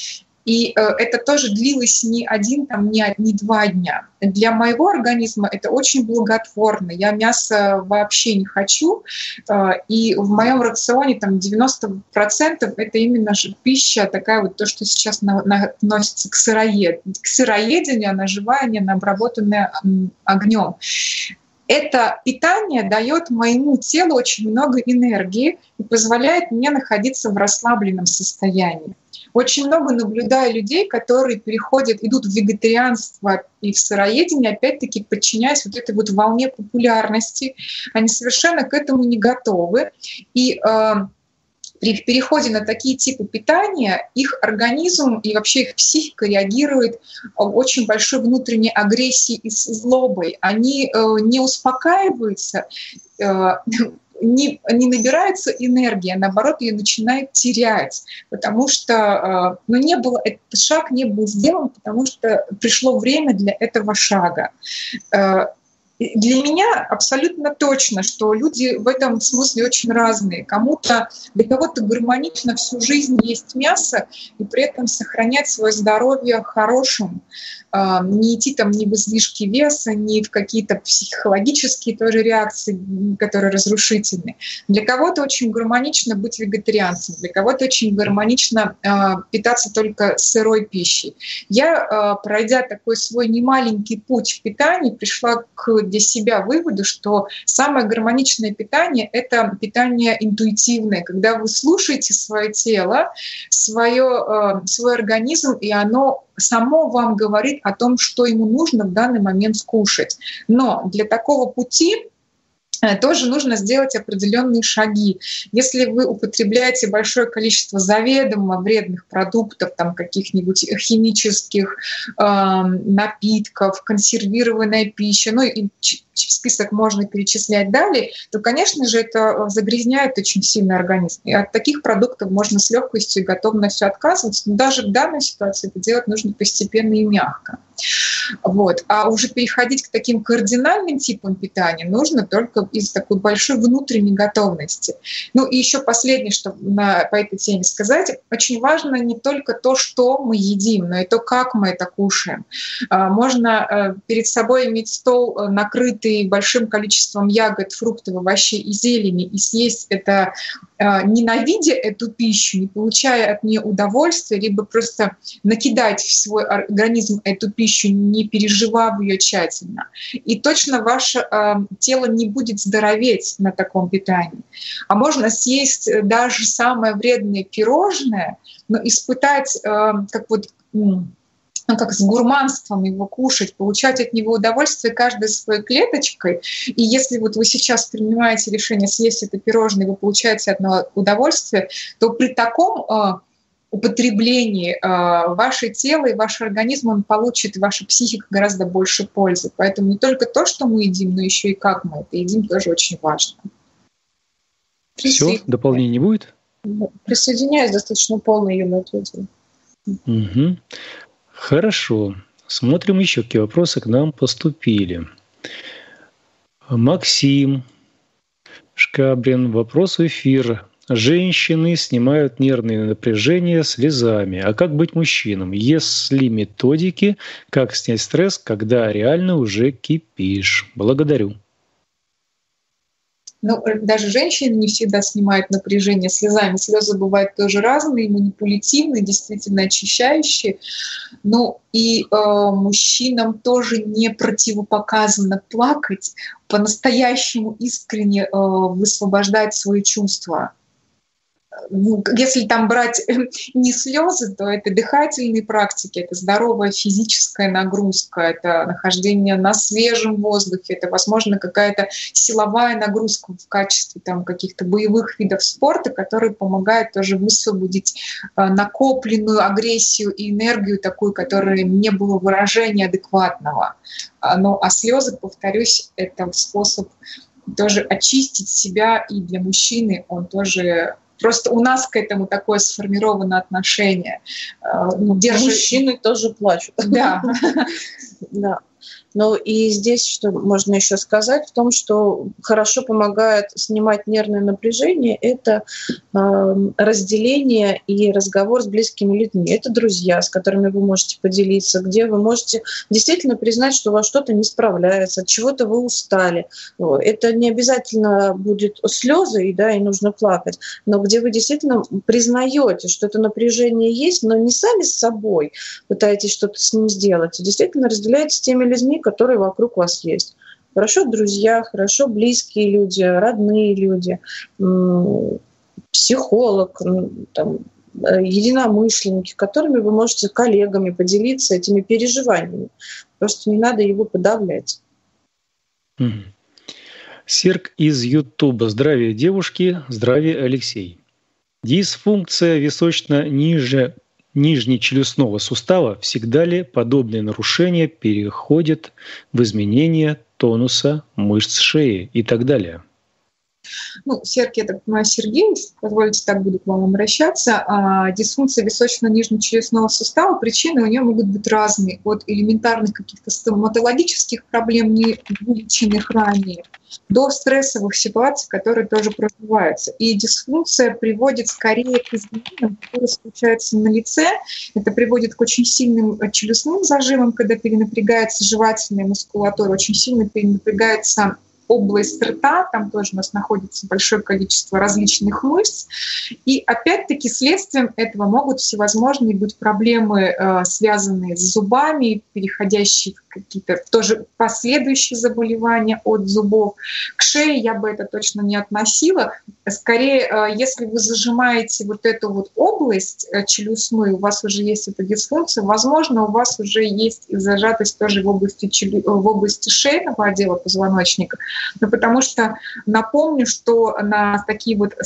И э, это тоже длилось не один, там, не, не два дня. Для моего организма это очень благотворно. Я мясо вообще не хочу. Э, и в моем рационе там, девяносто процентов это именно же пища такая вот, то, что сейчас на, на, относится к, сыроед, к сыроедению, она живая, не обработанная огнем. Это питание дает моему телу очень много энергии и позволяет мне находиться в расслабленном состоянии. Очень много наблюдаю людей, которые переходят, идут в вегетарианство и в сыроедение, опять-таки подчиняясь вот этой вот волне популярности. Они совершенно к этому не готовы. И э, при переходе на такие типы питания их организм и вообще их психика реагирует очень большой внутренней агрессией и злобой. Они э, не успокаиваются, э, не, не набирается энергия, а наоборот, ее начинает терять, потому что ну, не было, этот шаг не был сделан, потому что пришло время для этого шага. Для меня абсолютно точно, что люди в этом смысле очень разные. Кому-то, для кого-то гармонично всю жизнь есть мясо и при этом сохранять свое здоровье хорошим, не идти там ни в излишки веса, ни в какие-то психологические тоже реакции, которые разрушительны. Для кого-то очень гармонично быть вегетарианцем, для кого-то очень гармонично питаться только сырой пищей. Я, пройдя такой свой немаленький путь в питании, пришла к для себя выводу, что самое гармоничное питание — это питание интуитивное, когда вы слушаете свое тело, свое, свой организм, и оно само вам говорит о том, что ему нужно в данный момент скушать. Но для такого пути тоже нужно сделать определенные шаги. Если вы употребляете большое количество заведомо вредных продуктов, там, каких-нибудь химических э, напитков, консервированная пища, ну и список можно перечислять далее, то, конечно же, это загрязняет очень сильно организм. И от таких продуктов можно с легкостью и готовностью отказываться, но даже в данной ситуации это делать нужно постепенно и мягко. Вот. А уже переходить к таким кардинальным типам питания нужно только из такой большой внутренней готовности. Ну и еще последнее, что на, по этой теме сказать. Очень важно не только то, что мы едим, но и то, как мы это кушаем. Можно перед собой иметь стол, накрытый большим количеством ягод, фруктов, овощей и зелени, и съесть это, ненавидя эту пищу, не получая от нее удовольствия, либо просто накидать в свой организм эту пищу, не переживав ее тщательно. И точно ваше э, тело не будет здороветь на таком питании. А можно съесть даже самое вредное пирожное, но испытать, э, как вот... Ну, как с гурманством его кушать, получать от него удовольствие каждой своей клеточкой. И если вот вы сейчас принимаете решение съесть это пирожное, и вы получаете от него удовольствие, то при таком э, употреблении э, ваше тело и ваш организм, он получит, ваша психика гораздо больше пользы. Поэтому не только то, что мы едим, но еще и как мы это едим, тоже очень важно. Все, дополнений не будет? Присоединяюсь, достаточно полно ее ответила. Угу. Хорошо. Смотрим еще, какие вопросы к нам поступили. Максим Шкабрин. Вопрос в эфир. Женщины снимают нервное напряжение слезами. А как быть мужчинам? Есть ли методики, как снять стресс, когда реально уже кипишь? Благодарю. Ну, даже женщины не всегда снимают напряжение слезами. Слезы бывают тоже разные, манипулятивные, действительно очищающие. Ну и э, мужчинам тоже не противопоказано плакать, по-настоящему искренне э, высвобождать свои чувства. Если там брать не слезы, то это дыхательные практики, это здоровая физическая нагрузка, это нахождение на свежем воздухе, это, возможно, какая-то силовая нагрузка в качестве там, каких-то боевых видов спорта, которые помогают тоже высвободить накопленную агрессию и энергию такую, которая не было выражения адекватного. Ну, а слезы, повторюсь, это способ тоже очистить себя, и для мужчины он тоже... Просто у нас к этому такое сформировано отношение. Ну, держи... Мужчины тоже плачут. Да. Да. Но и здесь, что можно еще сказать, в том, что хорошо помогает снимать нервное напряжение, это э, разделение и разговор с близкими людьми. Это друзья, с которыми вы можете поделиться, где вы можете действительно признать, что у вас что-то не справляется, от чего-то вы устали. Это не обязательно будет слезы, да, и нужно плакать, но где вы действительно признаете, что это напряжение есть, но не сами с собой пытаетесь что-то с ним сделать, а действительно разделяете с теми людьми, которые вокруг вас есть. Хорошо друзья, хорошо близкие люди, родные люди, психолог, там, единомышленники, которыми вы можете коллегами поделиться этими переживаниями. Просто не надо его подавлять. Mm-hmm. Серк из Ютуба. Здравия, девушки. Здравия, Алексей. Дисфункция височно-ниже нижнечелюстного сустава всегда ли подобные нарушения переходят в изменение тонуса мышц шеи и так далее? Ну, Серк, я так понимаю, Сергей, позвольте, так буду к вам обращаться. А, дисфункция височно-нижнечелюстного сустава, причины у нее могут быть разные. От элементарных каких-то стоматологических проблем, не вылеченных ранее, до стрессовых ситуаций, которые тоже проживаются. И дисфункция приводит скорее к изменениям, которые случаются на лице. Это приводит к очень сильным челюстным зажимам, когда перенапрягается жевательная мускулатура, очень сильно перенапрягается область рта, там тоже у нас находится большое количество различных мышц. И опять-таки следствием этого могут всевозможные быть проблемы, э, связанные с зубами, переходящие в какие-то тоже последующие заболевания от зубов. К шее я бы это точно не относила. Скорее, э, если вы зажимаете вот эту вот область э, челюстную, у вас уже есть эта дисфункция, возможно, у вас уже есть и зажатость тоже в области, челю... в области шейного отдела позвоночника. Ну, потому что напомню, что на такие вот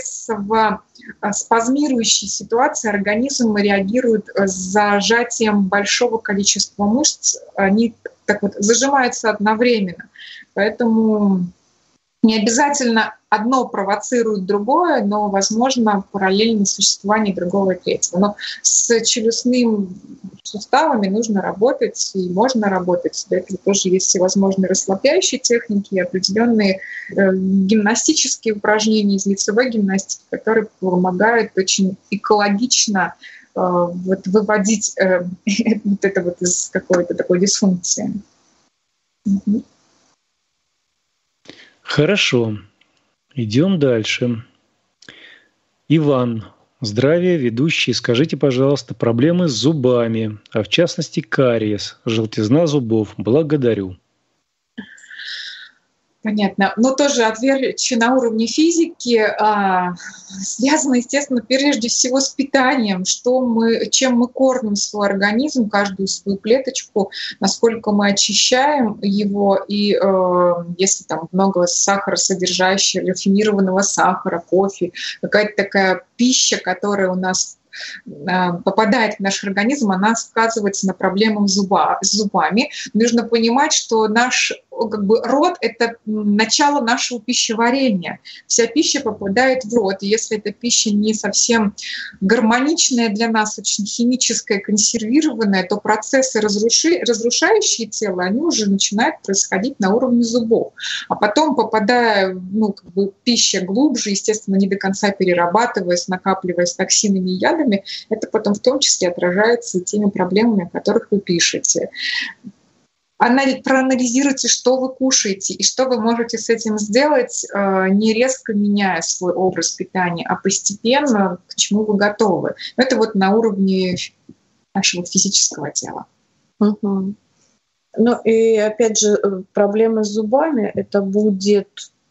стрессово-спазмирующие ситуации организм реагирует с зажатием большого количества мышц. Они так вот зажимаются одновременно. Поэтому не обязательно одно провоцирует другое, но, возможно, параллельно существование другого и третьего. Но с челюстными суставами нужно работать, и можно работать. Для этого тоже есть всевозможные расслабляющие техники и определенные э, гимнастические упражнения из лицевой гимнастики, которые помогают очень экологично э, вот, выводить э, вот это вот из какой-то такой дисфункции. Угу. Хорошо. Идем дальше. Иван. Здравия, ведущий. Скажите, пожалуйста, проблемы с зубами, а в частности кариес, желтизна зубов. Благодарю. Понятно. Но тоже отвечу на уровне физики, а, связано, естественно, прежде всего с питанием, что мы, чем мы кормим свой организм, каждую свою клеточку, насколько мы очищаем его, и э, если там много сахаросодержащего, рафинированного сахара, кофе, какая-то такая пища, которая у нас попадает в наш организм, она сказывается на проблемах зуба, с зубами. Нужно понимать, что наш как бы, рот — это начало нашего пищеварения. Вся пища попадает в рот. И если эта пища не совсем гармоничная для нас, очень химическая, консервированная, то процессы, разруши, разрушающие тело, они уже начинают происходить на уровне зубов. А потом, попадая ну, как бы, пища глубже, естественно, не до конца перерабатываясь, накапливаясь токсинами и ядами, это потом в том числе отражается и теми проблемами, о которых вы пишете. Проанализируйте, что вы кушаете и что вы можете с этим сделать, не резко меняя свой образ питания, а постепенно, к чему вы готовы. Это вот на уровне нашего физического тела. Угу. Ну и опять же, проблемы с зубами — это будет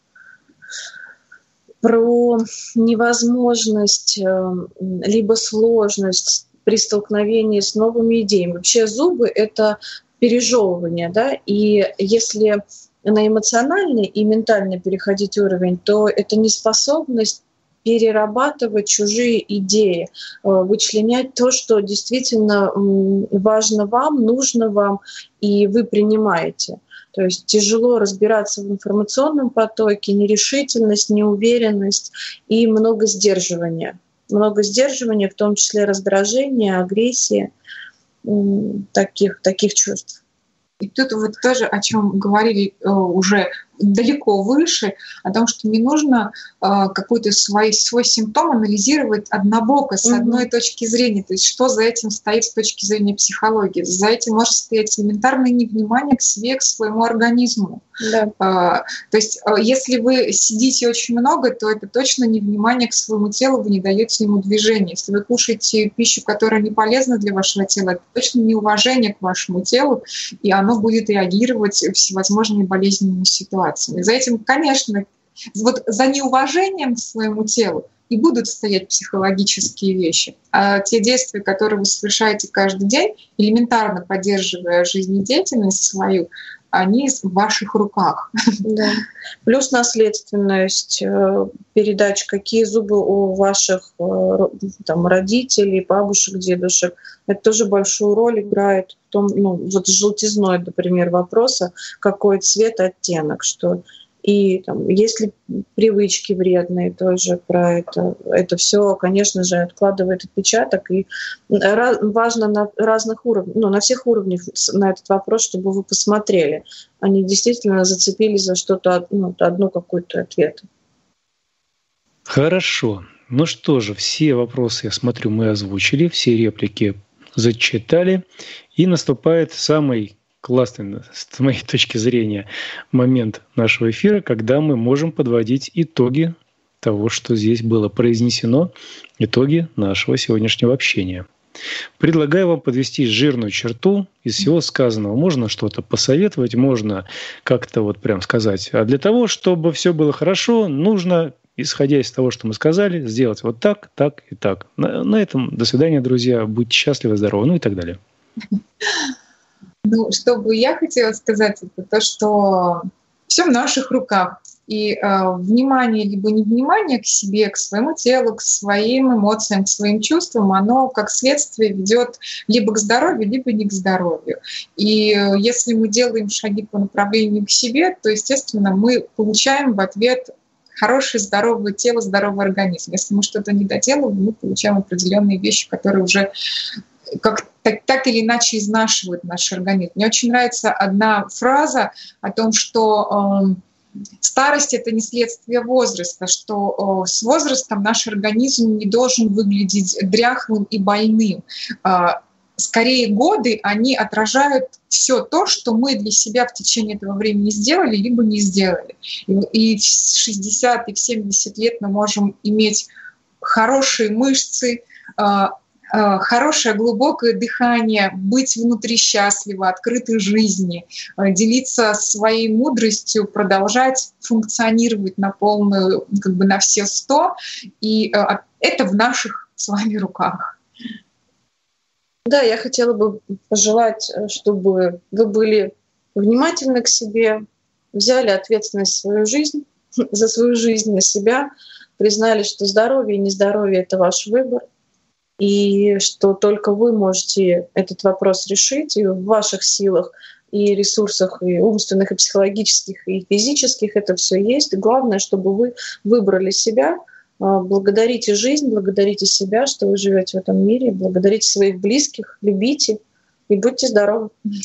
про невозможность либо сложность при столкновении с новыми идеями. Вообще зубы — это пережевывание, да, и если на эмоциональный и ментальный переходить уровень, то это неспособность перерабатывать чужие идеи, вычленять то, что действительно важно вам, нужно вам, и вы принимаете. То есть тяжело разбираться в информационном потоке, нерешительность, неуверенность и много сдерживания. Много сдерживания, в том числе раздражения, агрессии, таких, таких чувств. И тут вот тоже, о чем говорили э, уже далеко выше, о том, что не нужно э, какой-то свой, свой симптом анализировать однобоко, с одной mm-hmm. точки зрения. То есть что за этим стоит с точки зрения психологии? За этим может стоять элементарное невнимание к себе, к своему организму. Да. Э, то есть э, если вы сидите очень много, то это точно невнимание к своему телу, вы не даете ему движения. Если вы кушаете пищу, которая не полезна для вашего тела, это точно неуважение к вашему телу, и оно будет реагировать всевозможными болезненными ситуациями. За этим, конечно, вот за неуважением к своему телу и будут стоять психологические вещи. А те действия, которые вы совершаете каждый день, элементарно поддерживая жизнедеятельность свою, они в ваших руках. Да. Плюс наследственность, передача, какие зубы у ваших там, родителей, бабушек, дедушек. Это тоже большую роль играет в том, ну, вот желтизной, например, вопроса, какой цвет, оттенок, что и там, есть ли привычки вредные, тоже про это. Это все, конечно же, откладывает отпечаток. И важно на разных уровнях, ну, на всех уровнях на этот вопрос, чтобы вы посмотрели. Они действительно зацепились за что-то, ну, одну какой-то ответ. Хорошо. Ну что же, все вопросы, я смотрю, мы озвучили, все реплики зачитали. И наступает самый классный, с моей точки зрения, момент нашего эфира, когда мы можем подводить итоги того, что здесь было произнесено, итоги нашего сегодняшнего общения. Предлагаю вам подвести жирную черту из всего сказанного. Можно что-то посоветовать, можно как-то вот прям сказать. А для того, чтобы все было хорошо, нужно, исходя из того, что мы сказали, сделать вот так, так и так. На, на этом до свидания, друзья. Будьте счастливы, здоровы, ну и так далее. Ну, что бы я хотела сказать, это то, что все в наших руках. И э, внимание либо невнимание к себе, к своему телу, к своим эмоциям, к своим чувствам, оно как следствие ведет либо к здоровью, либо не к здоровью. И э, если мы делаем шаги по направлению к себе, то, естественно, мы получаем в ответ хорошее, здоровое тело, здоровый организм. Если мы что-то не доделываем, мы получаем определенные вещи, которые уже как так, так или иначе изнашивают наш организм. Мне очень нравится одна фраза о том, что э, старость — это не следствие возраста, что э, с возрастом наш организм не должен выглядеть дряхлым и больным. Э, скорее, годы, они отражают все то, что мы для себя в течение этого времени сделали, либо не сделали. И, и в шестьдесят и в семьдесят лет мы можем иметь хорошие мышцы, э, хорошее глубокое дыхание, быть внутри счастливо, открытой жизни, делиться своей мудростью, продолжать функционировать на полную, как бы на все сто. И это в наших с вами руках. Да, я хотела бы пожелать, чтобы вы были внимательны к себе, взяли ответственность за свою жизнь, за свою жизнь на себя, признали, что здоровье и нездоровье — это ваш выбор, и что только вы можете этот вопрос решить, и в ваших силах и ресурсах, и умственных, и психологических, и физических это все есть. И главное, чтобы вы выбрали себя, благодарите жизнь, благодарите себя, что вы живете в этом мире, благодарите своих близких, любите и будьте здоровы.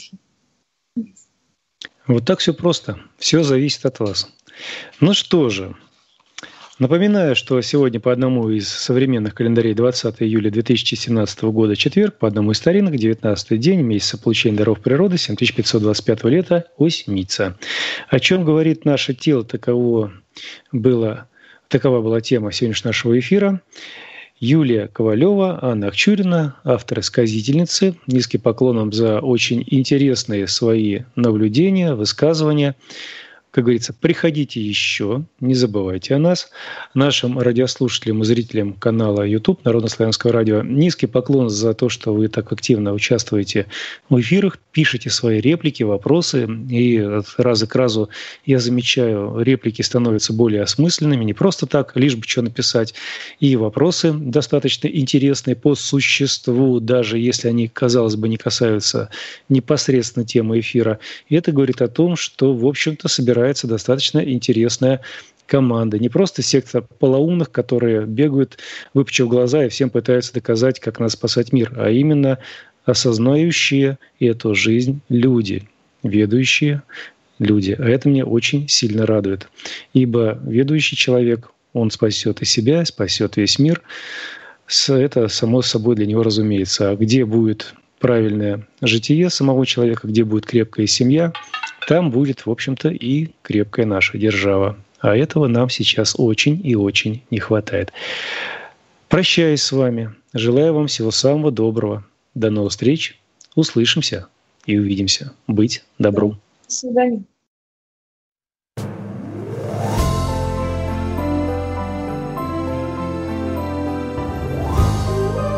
Вот так все просто. Все зависит от вас. Ну что же. Напоминаю, что сегодня по одному из современных календарей двадцатого июля две тысячи семнадцатого года четверг, по одному из старинных девятнадцатый день месяца получения даров природы семь тысяч пятьсот двадцать пятого лета Осьмица. О чем говорит наше тело, таково было, такова была тема сегодняшнего нашего эфира. Юлия Ковалева, Анна Акчурина, авторы-сказительницы. Низкий поклон вам за очень интересные свои наблюдения, высказывания. Как говорится, приходите еще, не забывайте о нас. Нашим радиослушателям и зрителям канала YouTube Народнославянского радио низкий поклон за то, что вы так активно участвуете в эфирах, пишите свои реплики, вопросы. И от раза к разу я замечаю, реплики становятся более осмысленными, не просто так, лишь бы что написать. И вопросы достаточно интересные по существу, даже если они, казалось бы, не касаются непосредственно темы эфира. И это говорит о том, что, в общем-то, собирается достаточно интересная команда. Не просто секта полоумных, которые бегают, выпучив глаза и всем пытаются доказать, как надо спасать мир, а именно осознающие эту жизнь люди. ведущие люди. А это меня очень сильно радует. Ибо ведущий человек, он спасет и себя, спасет весь мир. Это само собой для него разумеется. А где будет правильное житие самого человека, где будет крепкая семья, там будет, в общем-то, и крепкая наша держава. А этого нам сейчас очень и очень не хватает. Прощаюсь с вами. Желаю вам всего самого доброго. До новых встреч. Услышимся и увидимся. Быть добру. До свидания.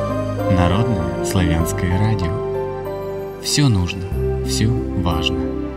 Народное славянское радио. Все нужно, все важно.